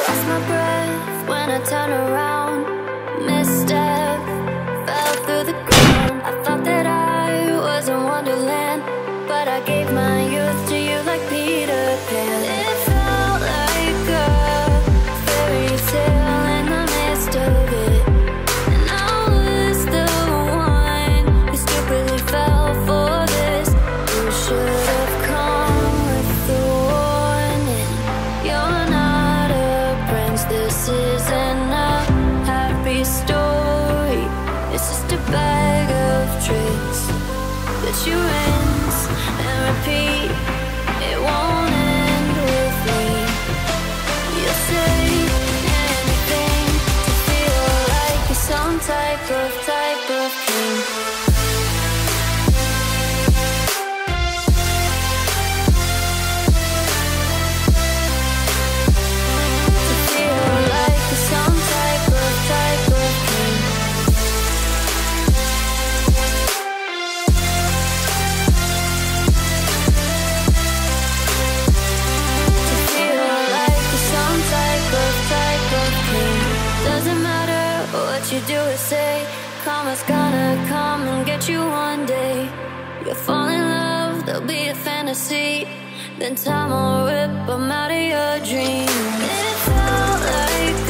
lost my breath when I turned around. Misstep, fell through the ground. I thought that I was in Wonderland, but I gave my youth to you like Peter Pan. It felt like a fairy tale in the midst of it, and I was the one who stupidly fell for this. You should have come with the warning. You're not a prince, this isn't a happy story. It's just a bag of tricks that you rinse and repeat. It won't end with me. You'll say anything to feel like you're some type of king. To feel like you're some type of king. To feel like you're some type of king. Doesn't matter what you do or say, karma's gonna come and get you one day. You'll fall in love, there'll be a fantasy, then time will rip 'em out of your dreams. It felt like